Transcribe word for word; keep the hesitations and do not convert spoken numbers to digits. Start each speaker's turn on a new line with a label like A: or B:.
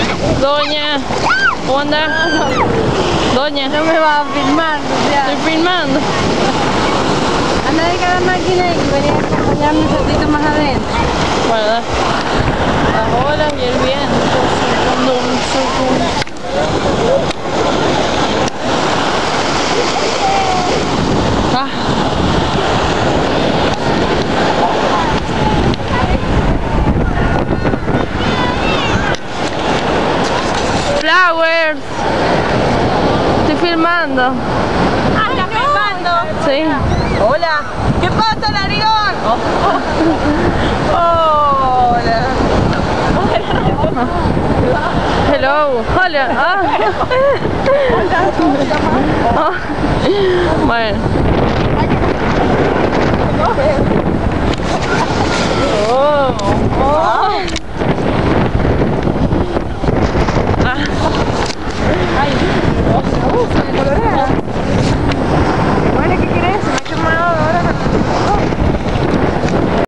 A: Doña, ¿cómo anda? Doña.
B: No me va a filmar, ya.
A: Estoy filmando.
B: Anda de cada máquina y venía a acompañarme un ratito más adentro.
A: Bueno, da. Las olas y el viento. Cuando un segundo. Ah. Flowers. Estoy filmando.
B: Ah, ¿estás filmando?
A: Sí.
B: Hola. ¿Qué pasa, narigón? Oh. Hola.
A: Hello. Hola. Ah. Ah. Bueno. Oh. Oh.